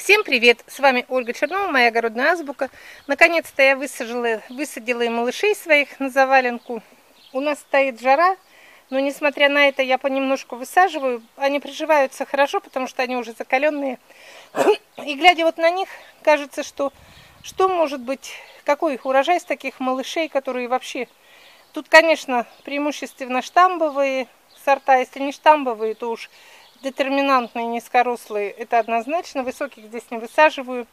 Всем привет! С вами Ольга Чернова, моя огородная азбука. Наконец-то я высадила и малышей своих на заваленку. У нас стоит жара, но несмотря на это я понемножку высаживаю. Они приживаются хорошо, потому что они уже закаленные. И глядя вот на них, кажется, что может быть, какой их урожай с таких малышей, которые вообще... Тут, конечно, преимущественно штамбовые сорта. Если не штамбовые, то уж детерминантные, низкорослые, это однозначно. Высоких здесь не высаживаю.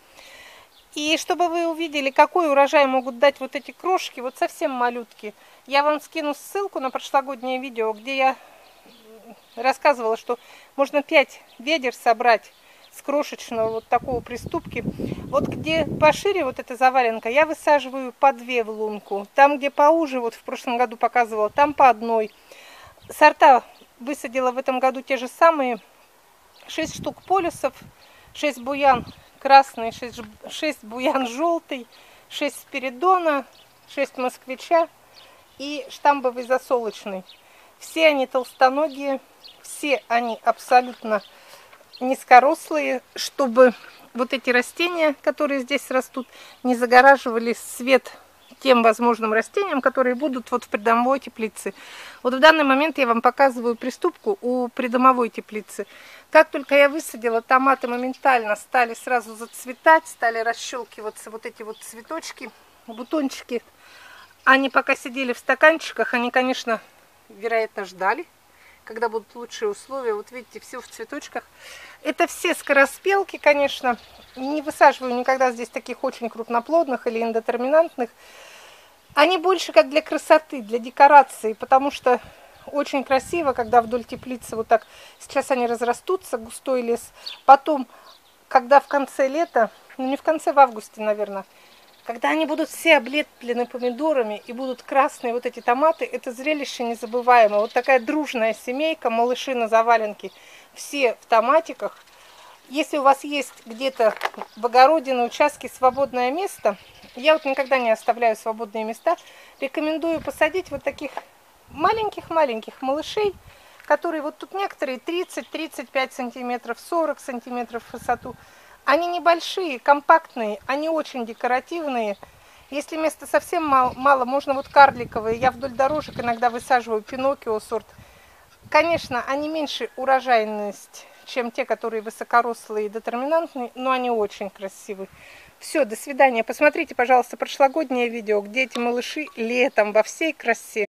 И чтобы вы увидели, какой урожай могут дать вот эти крошки, вот совсем малютки, я вам скину ссылку на прошлогоднее видео, где я рассказывала, что можно 5 ведер собрать с крошечного вот такого приступки. Вот где пошире вот эта заваленка, я высаживаю по 2 в лунку. Там, где поуже, вот в прошлом году показывала, там по 1. Сорта высадила в этом году те же самые. 6 штук полюсов, 6 буян красный, 6 буян желтый, 6 спиридона, 6 москвича и штамбовый засолочный. Все они толстоногие, все они абсолютно низкорослые, чтобы вот эти растения, которые здесь растут, не загораживали свет тем возможным растениям, которые будут вот в придомовой теплице. Вот в данный момент я вам показываю приступку у придомовой теплицы. Как только я высадила, томаты моментально стали сразу зацветать, стали расщелкиваться вот эти вот цветочки, бутончики. Они пока сидели в стаканчиках, они, конечно, вероятно, ждали, когда будут лучшие условия. Вот видите, все в цветочках. Это все скороспелки, конечно. Не высаживаю никогда здесь таких очень крупноплодных или индетерминантных. Они больше как для красоты, для декорации, потому что очень красиво, когда вдоль теплицы вот так, сейчас они разрастутся, густой лес. Потом, когда в конце лета, ну не в конце, в августе, наверное, когда они будут все облеплены помидорами и будут красные вот эти томаты, это зрелище незабываемое. Вот такая дружная семейка, малыши на заваленке, все в томатиках. Если у вас есть где-то в огороде, на участке свободное место, я вот никогда не оставляю свободные места, рекомендую посадить вот таких маленьких-маленьких малышей, которые вот тут некоторые 30-35 сантиметров, 40 сантиметров в высоту. Они небольшие, компактные, они очень декоративные. Если места совсем мало, можно вот карликовые. Я вдоль дорожек иногда высаживаю Пиноккио сорт. Конечно, они меньше урожайность, чем те, которые высокорослые и детерминантные, но они очень красивые. Все, до свидания. Посмотрите, пожалуйста, прошлогоднее видео, где эти малыши летом во всей красе.